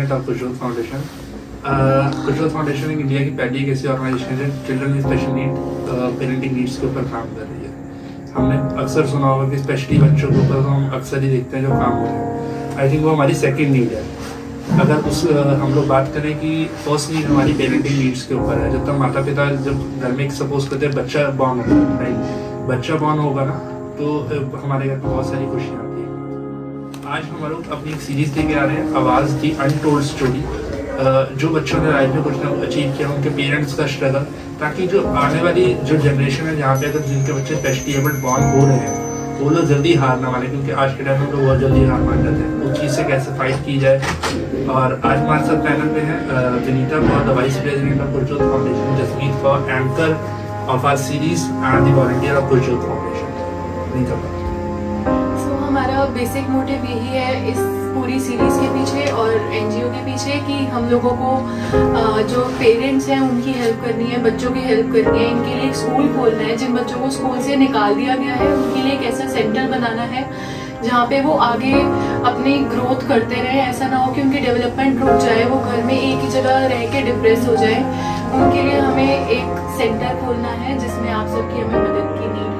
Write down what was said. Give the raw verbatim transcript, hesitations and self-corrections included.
President of Kushal foundation. Kushal foundation एक India की पहली एक ऐसी ऑर्गेनाइजेशन है children with special need parenting needs के ऊपर काम कर रही है। हमने अक्सर सुना होगा कि स्पेशली बच्चों के ऊपर तो हम अक्सर ही देखते हैं जो काम हो रहे हैं। आई थिंक वो हमारी सेकेंड नीड है। अगर उस हम लोग बात करें कि फर्स्ट नीड हमारी पेरेंटिंग नीड्स के ऊपर है। जब तक माता पिता जब घर में सपोज करते हैं बच्चा बॉर्न होगा, राइट, बच्चा बॉर्न होगा ना तो हमारे घर में बहुत सारी खुशियाँ आती हैं। आज हम लोग अपनी एक सीरीज लेके आ रहे हैं, आवाज़ दी अनटोल्ड स्टोरी। जो बच्चों ने लाइफ में कुछ ना कुछ अचीव किया, उनके पेरेंट्स का स्ट्रगल, ताकि जो आने वाली जो जनरेशन है जहाँ पे अगर जिनके बच्चे स्पेशली एबल्ड बॉर्न हो रहे हैं वो लोग जल्दी हार ना माने, क्योंकि आज के टाइम में लोग बहुत जल्दी हार मान जाते हैं। उस चीज़ से कैसे फाइट की जाए। और आज हमारे साथ पैनल पे है Vineeta for the vice president of Kushal foundation, Jasmeet for anchor of our series and the volunteer of Kushal foundation. Vineeta, so हमारा बेसिक मोटिव यही है इस पूरी सीरीज के पीछे और एनजीओ के पीछे कि हम लोगों को जो पेरेंट्स हैं उनकी हेल्प करनी है, बच्चों की हेल्प करनी है। इनके लिए एक स्कूल खोलना है। जिन बच्चों को स्कूल से निकाल दिया गया है उनके लिए एक ऐसा सेंटर बनाना है जहाँ पे वो आगे अपनी ग्रोथ करते रहें। ऐसा ना हो कि उनकी डेवलपमेंट रुक जाए, वो घर में एक ही जगह रह के डिप्रेस हो जाए। उनके लिए हमें एक सेंटर खोलना है जिसमें आप सबकी हमें मदद की नीड है।